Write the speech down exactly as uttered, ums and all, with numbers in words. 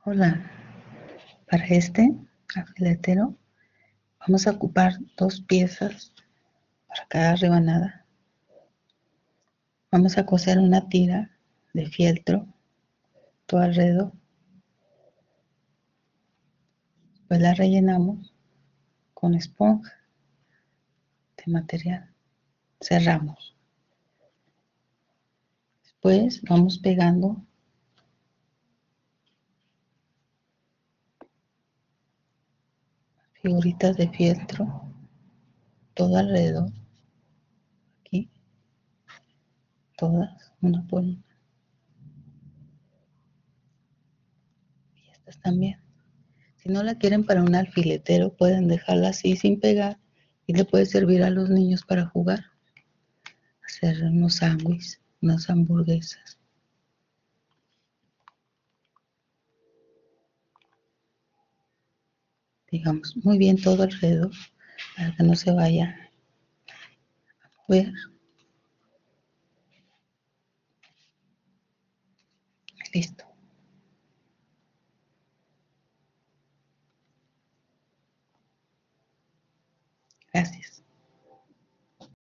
Hola, para este alfiletero vamos a ocupar dos piezas para cada rebanada. Vamos a coser una tira de fieltro todo alrededor. Después la rellenamos con esponja de material. Cerramos. Después vamos pegando figuritas de fieltro todo alrededor. Aquí, todas, una por una. Y estas también. Si no la quieren para un alfiletero, pueden dejarla así sin pegar y le puede servir a los niños para jugar. Hacer unos sándwiches, unas hamburguesas. Digamos, muy bien todo alrededor para que no se vaya a mover. Listo. Gracias.